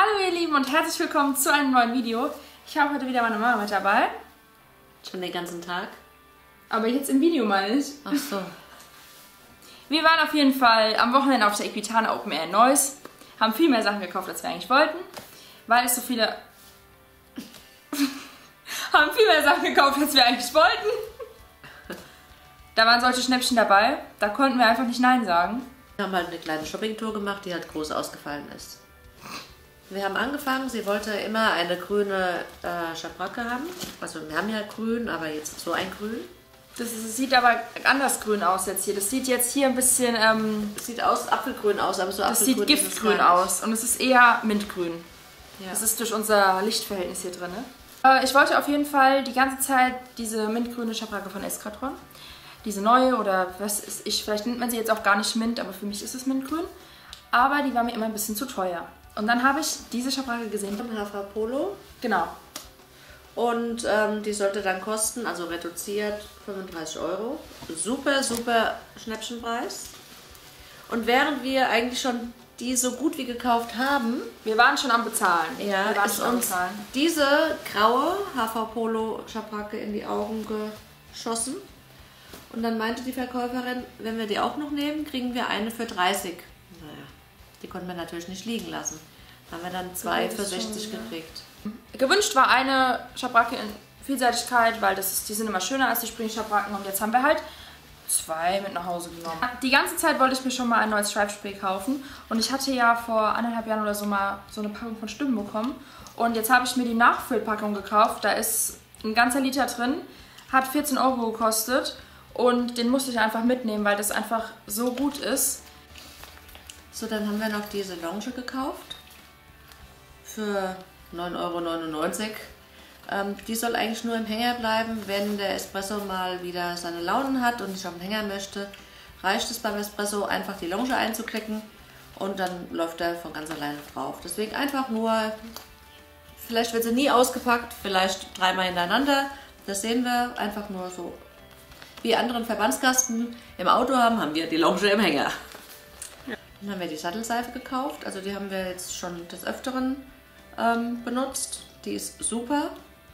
Hallo ihr Lieben und herzlich willkommen zu einem neuen Video. Ich habe heute wieder meine Mama mit dabei. Schon den ganzen Tag? Aber jetzt im Video meine ich. Ach so. Wir waren auf jeden Fall am Wochenende auf der Equitana Open Air in Neuss. Haben viel mehr Sachen gekauft, als wir eigentlich wollten. Weil es so viele... haben viel mehr Sachen gekauft, als wir eigentlich wollten. Da waren solche Schnäppchen dabei. Da konnten wir einfach nicht Nein sagen. Wir haben halt eine kleine Shoppingtour gemacht, die halt groß ausgefallen ist. Wir haben angefangen, sie wollte immer eine grüne Schabracke haben. Also wir haben ja grün, aber jetzt so ein Grün. Das sieht aber anders grün aus jetzt hier. Das sieht jetzt hier ein bisschen... Sieht aus Apfelgrün aus, aber so Apfelgrün. Das sieht giftgrün aus und es ist eher mintgrün. Ja. Das ist durch unser Lichtverhältnis hier drin. Ich wollte auf jeden Fall die ganze Zeit diese mintgrüne Schabracke von Eskadron. Diese neue oder was ist ich, vielleicht nennt man sie jetzt auch gar nicht Mint, aber für mich ist es mintgrün. Aber die war mir immer ein bisschen zu teuer. Und dann habe ich diese Schabracke gesehen. Von Hafer Polo. Genau. Und die sollte dann kosten, also reduziert, 35 €. Super, super Schnäppchenpreis. Und während wir eigentlich schon die so gut wie gekauft haben, Wir waren schon am Bezahlen. ja, wir waren ist schon am uns Bezahlen. diese graue HV Polo Schabracke in die Augen geschossen. Und dann meinte die Verkäuferin, wenn wir die auch noch nehmen, kriegen wir eine für 30. Naja, die konnten wir natürlich nicht liegen lassen. Da haben wir dann zwei für 60 gekriegt. Gewünscht war eine Schabracke in Vielseitigkeit, weil die sind immer schöner als die Spring-Schabracken. Und jetzt haben wir halt zwei mit nach Hause genommen. Die ganze Zeit wollte ich mir schon mal ein neues Schweifspray kaufen. Und ich hatte ja vor 1,5 Jahren oder so mal so eine Packung von Stimmen bekommen. Und jetzt habe ich mir die Nachfüllpackung gekauft. Da ist ein ganzer Liter drin. Hat 14 € gekostet. Und den musste ich einfach mitnehmen, weil das einfach so gut ist. So, dann haben wir noch diese Longe gekauft. Für 9,99 €. Die soll eigentlich nur im Hänger bleiben, wenn der Espresso mal wieder seine Launen hat und nicht auf den Hänger möchte. Reicht es beim Espresso einfach die Longe einzuklicken und dann läuft er von ganz alleine drauf. Deswegen einfach nur, vielleicht wird sie nie ausgepackt, vielleicht dreimal hintereinander. Das sehen wir einfach nur so. Wie anderen Verbandskasten im Auto haben, haben wir die Longe im Hänger. Ja. Dann haben wir die Sattelseife gekauft, also die haben wir jetzt schon des Öfteren benutzt. Die ist super.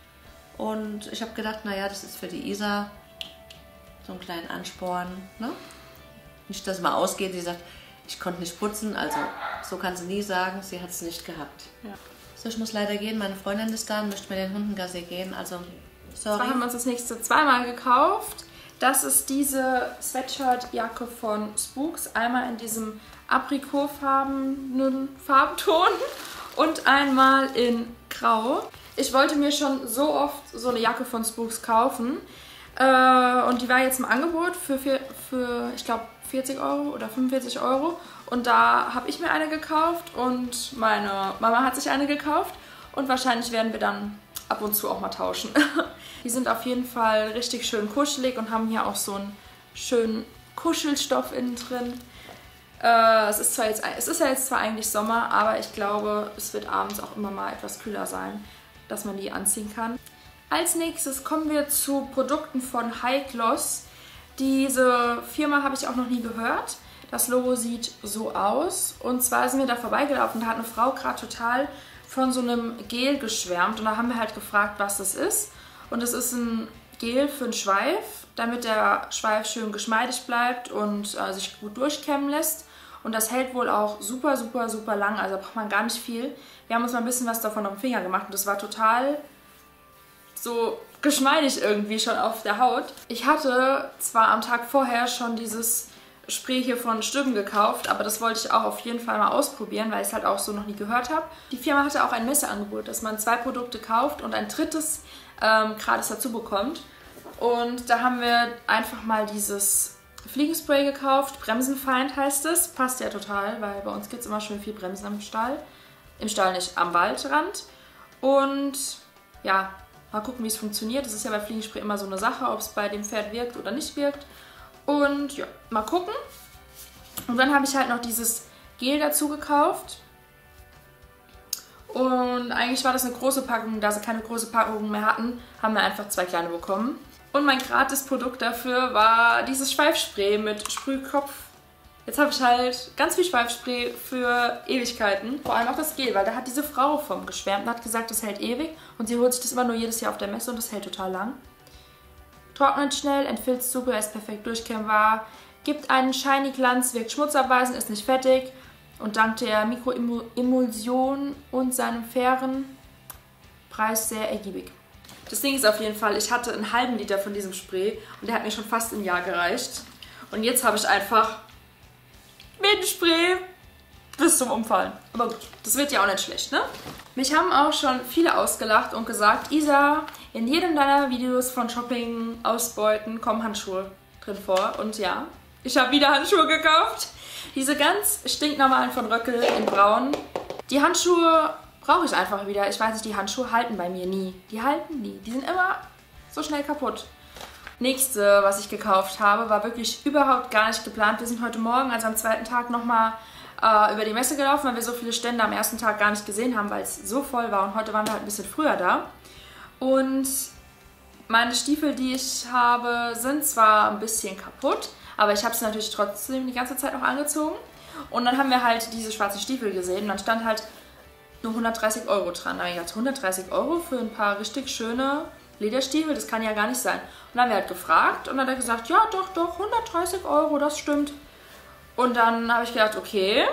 Und ich habe gedacht, naja, das ist für die Isa so einen kleinen Ansporn. Ne? Nicht, dass mal ausgeht, sie sagt, ich konnte nicht putzen. Also so kann sie nie sagen, sie hat es nicht gehabt. Ja. So, ich muss leider gehen. Meine Freundin ist da und möchte mit den Hunden Gassi gehen. Also, sorry. Zwar haben wir uns das nächste zweimal gekauft. Das ist diese Sweatshirt-Jacke von Spooks. Einmal in diesem aprikotfarbenen Farbton und einmal in Grau. Ich wollte mir schon so oft so eine Jacke von Spooks kaufen. Und die war jetzt im Angebot für ich glaube, 40 € oder 45 €. Und da habe ich mir eine gekauft und meine Mama hat sich eine gekauft. Und wahrscheinlich werden wir dann ab und zu auch mal tauschen. Die sind auf jeden Fall richtig schön kuschelig und haben hier auch so einen schönen Kuschelstoff innen drin. Es ist ja jetzt zwar eigentlich Sommer, aber ich glaube, es wird abends auch immer mal etwas kühler sein, dass man die anziehen kann. Als nächstes kommen wir zu Produkten von High Gloss. Diese Firma habe ich auch noch nie gehört. Das Logo sieht so aus. Und zwar sind wir da vorbeigelaufen, da hat eine Frau gerade total von so einem Gel geschwärmt. Und da haben wir halt gefragt, was das ist. Und es ist ein Gel für den Schweif, damit der Schweif schön geschmeidig bleibt und sich gut durchkämmen lässt. Und das hält wohl auch super, super, super lang, also da braucht man gar nicht viel. Wir haben uns mal ein bisschen was davon auf den Finger gemacht und das war total so geschmeidig irgendwie schon auf der Haut. Ich hatte zwar am Tag vorher schon dieses Spray hier von Stimmen gekauft, aber das wollte ich auch auf jeden Fall mal ausprobieren, weil ich es halt auch so noch nie gehört habe. Die Firma hatte auch ein Messeangebot, dass man 2 Produkte kauft und ein drittes gratis dazu bekommt. Und da haben wir einfach mal dieses Fliegenspray gekauft, Bremsenfeind heißt es. Passt ja total, weil bei uns gibt es immer schön viel Bremsen am Stall. Im Stall nicht, am Waldrand. Und ja, mal gucken, wie es funktioniert. Das ist ja bei Fliegenspray immer so eine Sache, ob es bei dem Pferd wirkt oder nicht wirkt. Und ja, mal gucken. Und dann habe ich halt noch dieses Gel dazu gekauft. Und eigentlich war das eine große Packung. Da sie keine große Packung mehr hatten, haben wir einfach 2 kleine bekommen. Und mein Gratis-Produkt dafür war dieses Schweifspray mit Sprühkopf. Jetzt habe ich halt ganz viel Schweifspray für Ewigkeiten. Vor allem auch das Gel, weil da hat diese Frau vom geschwärmt und hat gesagt, das hält ewig. Und sie holt sich das immer nur jedes Jahr auf der Messe und das hält total lang. Trocknet schnell, entfilzt super, ist perfekt durchkämmbar, gibt einen shiny Glanz, wirkt schmutzabweisend, ist nicht fettig und dank der Mikroemulsion und seinem fairen Preis sehr ergiebig. Das Ding ist auf jeden Fall, ich hatte einen halben Liter von diesem Spray und der hat mir schon fast ein Jahr gereicht. Und jetzt habe ich einfach mit dem Spray bis zum Umfallen. Aber gut, das wird ja auch nicht schlecht, ne? Mich haben auch schon viele ausgelacht und gesagt, Isa, in jedem deiner Videos von Shopping, Ausbeuten kommen Handschuhe drin vor. Und ja, ich habe wieder Handschuhe gekauft. Diese ganz stinknormalen von Röckel in braun. Die Handschuhe brauche ich einfach wieder. Ich weiß nicht, die Handschuhe halten bei mir nie. Die halten nie. Die sind immer so schnell kaputt. Nächste, was ich gekauft habe, war wirklich überhaupt gar nicht geplant. Wir sind heute Morgen, also am zweiten Tag, nochmal über die Messe gelaufen, weil wir so viele Stände am ersten Tag gar nicht gesehen haben, weil es so voll war. Und heute waren wir halt ein bisschen früher da. Und meine Stiefel, die ich habe, sind zwar ein bisschen kaputt, aber ich habe sie natürlich trotzdem die ganze Zeit noch angezogen. Und dann haben wir halt diese schwarzen Stiefel gesehen und dann stand halt nur 130 € dran. Da habe ich gedacht, 130 € für ein paar richtig schöne Lederstiefel, das kann ja gar nicht sein. Und dann haben wir halt gefragt und dann hat er gesagt, ja doch, 130 €, das stimmt. Und dann habe ich gedacht, okay,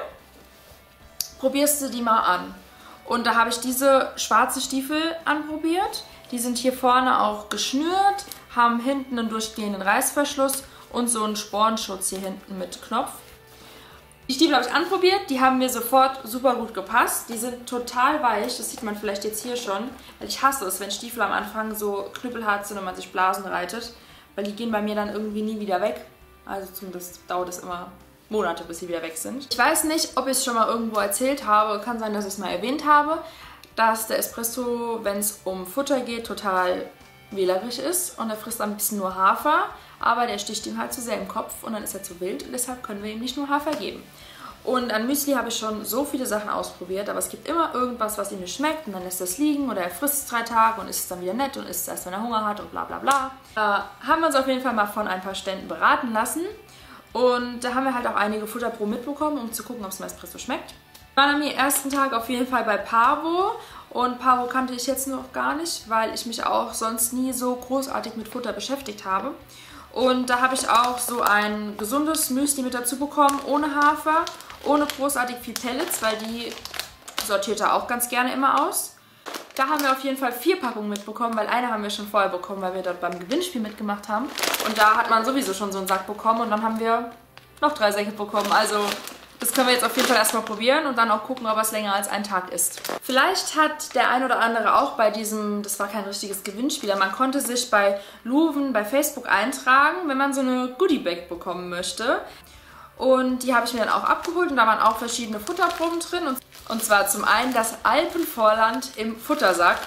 probierst du die mal an. Und da habe ich diese schwarzen Stiefel anprobiert. Die sind hier vorne auch geschnürt, haben hinten einen durchgehenden Reißverschluss und so einen Sporenschutz hier hinten mit Knopf. Die Stiefel habe ich anprobiert, die haben mir sofort super gut gepasst. Die sind total weich, das sieht man vielleicht jetzt hier schon. Weil ich hasse es, wenn Stiefel am Anfang so knüppelhart sind und man sich Blasen reitet. Weil die gehen bei mir dann irgendwie nie wieder weg. Also zumindest dauert es immer Monate, bis sie wieder weg sind. Ich weiß nicht, ob ich es schon mal irgendwo erzählt habe. Kann sein, dass ich es mal erwähnt habe. Dass der Espresso, wenn es um Futter geht, total wählerisch ist. Und er frisst ein bisschen nur Hafer. Aber der sticht ihm halt zu sehr im Kopf und dann ist er zu wild und deshalb können wir ihm nicht nur Hafer geben. Und an Müsli habe ich schon so viele Sachen ausprobiert, aber es gibt immer irgendwas, was ihm nicht schmeckt und dann lässt er es liegen oder er frisst es 3 Tage und isst es dann wieder nett und isst es erst, wenn er Hunger hat und bla bla bla. Haben wir uns auf jeden Fall mal von ein paar Ständen beraten lassen und da haben wir halt auch einige Futterproben mitbekommen, um zu gucken, ob es dem Espresso schmeckt. Wir waren am ersten Tag auf jeden Fall bei Pavo und Pavo kannte ich jetzt noch gar nicht, weil ich mich auch sonst nie so großartig mit Futter beschäftigt habe. Und da habe ich auch so ein gesundes Müsli mit dazu bekommen, ohne Hafer, ohne großartig viel Pellets, weil die sortiert er auch ganz gerne immer aus. Da haben wir auf jeden Fall 4 Packungen mitbekommen, weil eine haben wir schon vorher bekommen, weil wir dort beim Gewinnspiel mitgemacht haben. Und da hat man sowieso schon so einen Sack bekommen und dann haben wir noch 3 Säcke bekommen. Also das können wir jetzt auf jeden Fall erstmal probieren und dann auch gucken, ob es länger als einen Tag ist. Vielleicht hat der ein oder andere auch bei diesem, das war kein richtiges Gewinnspiel, man konnte sich bei Luven bei Facebook eintragen, wenn man so eine Goodie-Bag bekommen möchte. Und die habe ich mir dann auch abgeholt und da waren auch verschiedene Futterproben drin. Und zwar zum einen das Alpenvorland im Futtersack.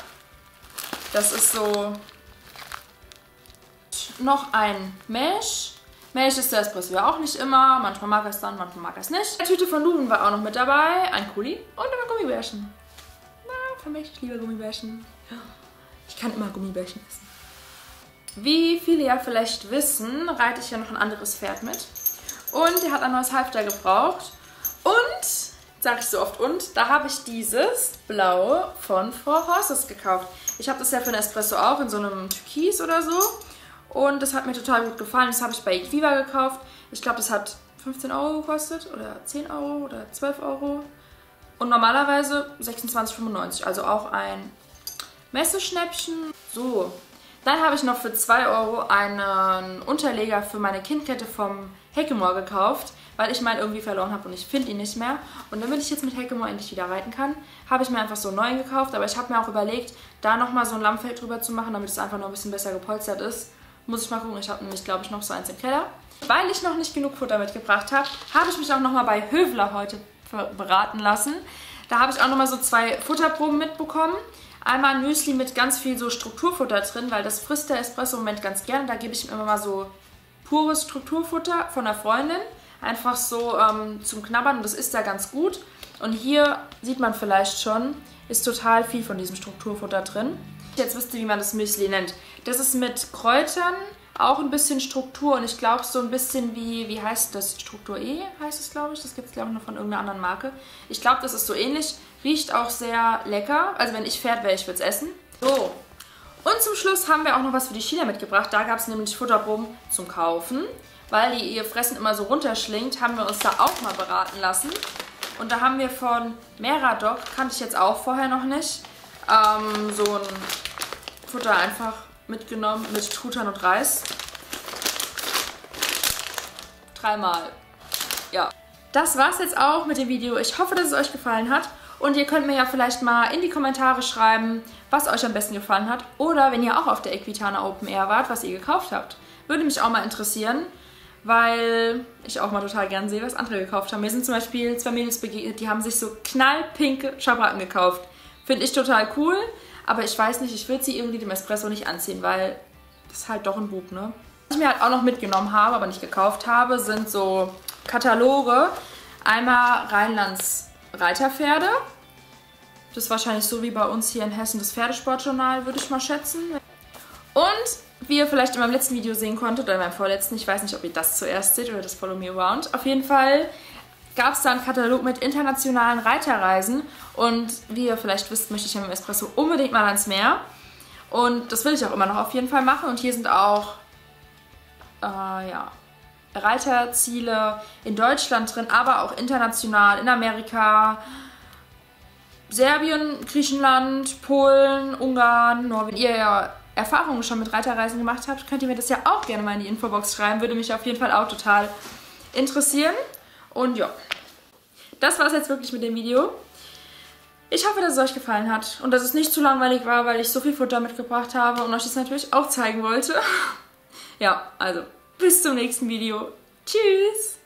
Das ist so noch ein Mesh. Milch ist der Espresso ja auch nicht immer. Manchmal mag er es dann, manchmal mag er es nicht. Die Tüte von Luven war auch noch mit dabei. Ein Kuli und ein Gummibärchen. Na, für mich, ich liebe Gummibärchen. Ich kann immer Gummibärchen essen. Wie viele ja vielleicht wissen, reite ich ja noch ein anderes Pferd mit. Und der hat ein neues Halfter gebraucht. Und, sage ich so oft, da habe ich dieses blaue von Four Horses gekauft. Ich habe das ja für einen Espresso auch in so einem Türkis oder so. Und das hat mir total gut gefallen. Das habe ich bei Equiva gekauft. Ich glaube, das hat 15 € gekostet oder 10 € oder 12 €. Und normalerweise 26,95 €. Also auch ein Messeschnäppchen. So, dann habe ich noch für 2 € einen Unterleger für meine Kindkette vom Hekemore gekauft, weil ich meinen irgendwie verloren habe und ich finde ihn nicht mehr. Und damit ich jetzt mit Hekemore endlich wieder reiten kann, habe ich mir einfach so einen neuen gekauft. Aber ich habe mir auch überlegt, da nochmal so ein Lammfell drüber zu machen, damit es einfach noch ein bisschen besser gepolstert ist. Muss ich mal gucken, ich habe nämlich, glaube ich, noch so eins im Keller. Weil ich noch nicht genug Futter mitgebracht habe, habe ich mich auch nochmal bei Höfler heute beraten lassen. Da habe ich auch nochmal so 2 Futterproben mitbekommen. Einmal ein Müsli mit ganz viel so Strukturfutter drin, weil das frisst der Espresso im Moment ganz gern. Da gebe ich ihm immer mal so pures Strukturfutter von einer Freundin. Einfach so zum Knabbern und das isst er ganz gut. Und hier sieht man vielleicht schon, ist total viel von diesem Strukturfutter drin. Jetzt wisst ihr, wie man das Müsli nennt. Das ist mit Kräutern, auch ein bisschen Struktur und ich glaube so ein bisschen wie heißt das? Struktur E heißt es, glaube ich. Das gibt es, glaube ich, noch von irgendeiner anderen Marke. Ich glaube, das ist so ähnlich. Riecht auch sehr lecker. Also wenn ich Pferd wäre, ich würde es essen. So. Und zum Schluss haben wir auch noch was für die China mitgebracht. Da gab es nämlich Futterbohnen zum Kaufen. Weil die ihr Fressen immer so runterschlingt, haben wir uns da auch mal beraten lassen. Und da haben wir von Meradoc, kannte ich jetzt auch vorher noch nicht, so ein Futter einfach mitgenommen mit Truthahn und Reis. 3-mal. Ja. Das war's jetzt auch mit dem Video. Ich hoffe, dass es euch gefallen hat. Und ihr könnt mir ja vielleicht mal in die Kommentare schreiben, was euch am besten gefallen hat. Oder wenn ihr auch auf der Equitana Open Air wart, was ihr gekauft habt. Würde mich auch mal interessieren, weil ich auch mal total gern sehe, was andere gekauft haben. Mir sind zum Beispiel 2 Mädels begegnet, die haben sich so knallpinke Schabracken gekauft. Finde ich total cool, aber ich weiß nicht, ich würde sie irgendwie dem Espresso nicht anziehen, weil das ist halt doch ein Bub, ne? Was ich mir halt auch noch mitgenommen habe, aber nicht gekauft habe, sind so Kataloge. Einmal Rheinlands Reiterpferde. Das ist wahrscheinlich so wie bei uns hier in Hessen das Pferdesportjournal, würde ich mal schätzen. Und wie ihr vielleicht in meinem letzten Video sehen konntet, oder in meinem vorletzten, ich weiß nicht, ob ihr das zuerst seht oder das Follow Me Around. Auf jeden Fall gab es da einen Katalog mit internationalen Reiterreisen. Und wie ihr vielleicht wisst, möchte ich ja mit dem Espresso unbedingt mal ans Meer. Und das will ich auch immer noch auf jeden Fall machen. Und hier sind auch ja, Reiterziele in Deutschland drin, aber auch international, in Amerika, Serbien, Griechenland, Polen, Ungarn, Norwegen. Ihr ja Erfahrungen schon mit Reiterreisen gemacht habt, könnt ihr mir das ja auch gerne mal in die Infobox schreiben. Würde mich auf jeden Fall auch total interessieren. Und ja, das war es jetzt wirklich mit dem Video. Ich hoffe, dass es euch gefallen hat und dass es nicht zu langweilig war, weil ich so viel Futter mitgebracht habe und euch das natürlich auch zeigen wollte. Ja, also bis zum nächsten Video. Tschüss!